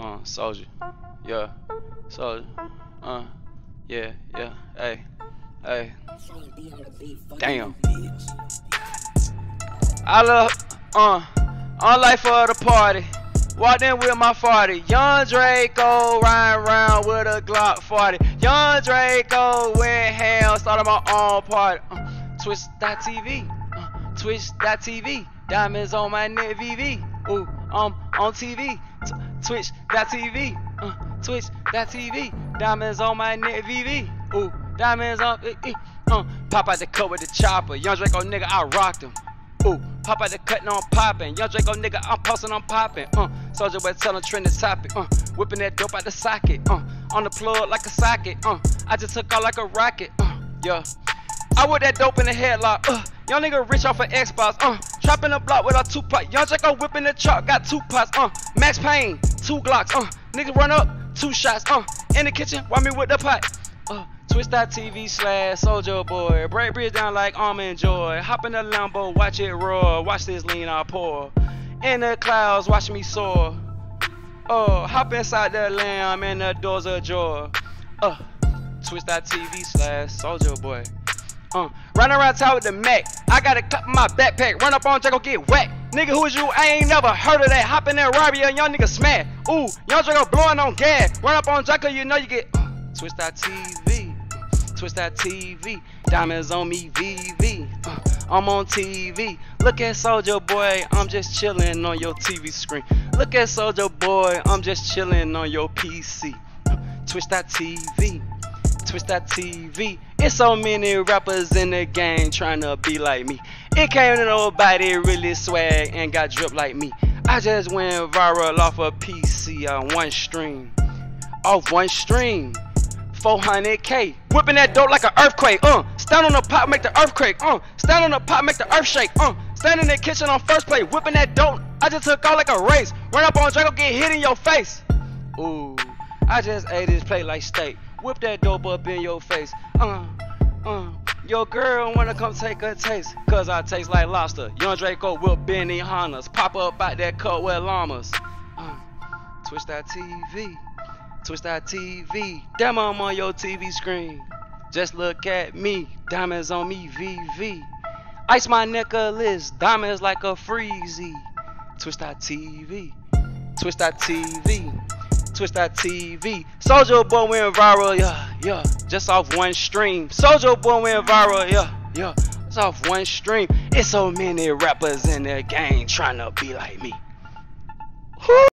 Soldier. Yeah. Soldier. Yeah. Hey. Damn. I love, on life for the party. Walked in with my 40. Young Draco riding around with a Glock 40. Young Draco went ham, started my own party. Twitch.tv. Twitch.tv. Diamonds on my neck, VV. Ooh, I'm on TV. Twitch.tv. Twitch.tv. Diamonds on my neck, VV. Ooh, diamonds on. Pop out the cut with the chopper. Young Draco nigga, I rocked him. Ooh, pop out the cut, no I'm popping. Young Draco nigga, I'm posting, I'm popping. Soldier boy tellin' trending topic. Whipping that dope out the socket. On the plug like a socket. I just took out like a rocket. Yeah. I whip that dope in the headlock. Young nigga rich off of Xbox. Trapping the block with a 2-pot. Young Draco whipping the truck, got 2 pots. Max Payne, 2 Glocks. Niggas run up, 2 shots. In the kitchen, why me with the pot? Twitch.tv/Soldier Boy. Break bridge down like Almond Joy. Hop in the Lambo, watch it roar. Watch this lean I pour. In the clouds, watch me soar. Hop inside the lamb and the doors ajar. Twitch.tv/Soldier Boy. Run around town with the Mac. I got a cup in my backpack. Run up on Draco, get whacked. Nigga, who is you? I ain't never heard of that. Hop in that robbery, a young nigga smash. Ooh, young Draco blowing on gas. Run up on Draco, you know you get. Twitch.tv. Twitch.tv. Diamonds on me, VV. I'm on TV. Look at Soldier Boy, I'm just chilling on your TV screen. Look at Soldier Boy, I'm just chilling on your PC. Twitch.tv. Twitch.tv. It's so many rappers in the game trying to be like me. It can't nobody really swag and got drip like me. I just went viral off a PC on one stream. Off one stream. 400K. Whipping that dope like an earthquake. Stand on the pot, make the earthquake. Stand on the pot, make the earth shake. Stand in the kitchen on first plate. Whipping that dope. I just took out like a race. Run up on Draco, get hit in your face. Ooh, I just ate this plate like steak. Whip that dope up in your face. Your girl wanna come take a taste, cause I taste like lobster. Young Draco with Benny Hannas. Pop up out that cut with llamas. Twitch.tv. Twitch.tv. Damn, I'm on your TV screen. Just look at me. Diamonds on me, VV. Ice my necklace. Diamonds like a freezy. Twitch.tv. Twitch.tv. Twitch.tv. Soldier Boy went viral, yeah. Just off one stream. Soldier Boy went viral, yeah. It's off one stream. It's so many rappers in the game trying to be like me.